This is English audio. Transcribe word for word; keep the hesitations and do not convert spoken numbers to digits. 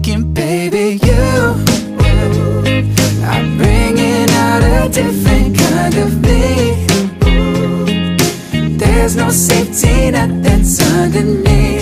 thinking, baby, you are bringing out a different kind of me. There's no safety net that's underneath.